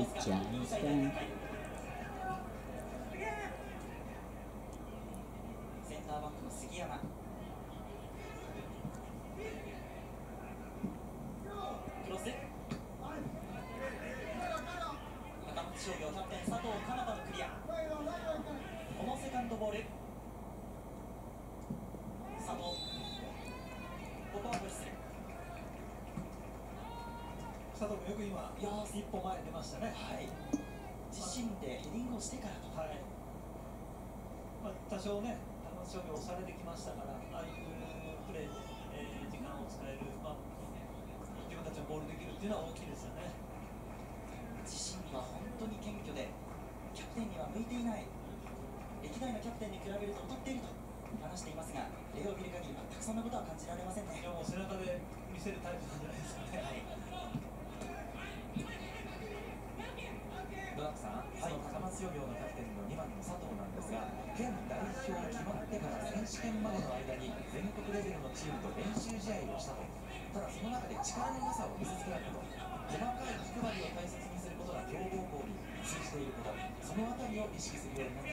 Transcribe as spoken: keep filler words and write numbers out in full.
ッチャースペンセンターバックの杉山、クロス、高松商業キャプテン佐藤かなたのクリア、このセカンドボール、佐藤、ここはホイッスル。 佐藤もよく今いやー一歩前に出ましたね。 はい、自身でヘディングをしてからと、 はい、まあ、多少ね高松商業押されてきましたから、ああいうプレーで、えー時間を使える、まあ、自分たちのボールできるっていうのは大きいですよね。 自身は本当に謙虚でキャプテンには向いていない、歴代のキャプテンに比べると劣っていると話していますが、絵を見る限り全くそんなことは感じられませんね。 いやもう背中で見せるタイプなんじゃないですかね。 はい、 野中さん、その高松商業のキャプテンのにばんの佐藤なんですが、県代表決まってから選手権までの間に全国レベルのチームと練習試合をしたと。ただその中で力の良さを見せつけられたと。細かい気配りを大切にすることが強豪校に通じていること、そのあたりを意識するようになって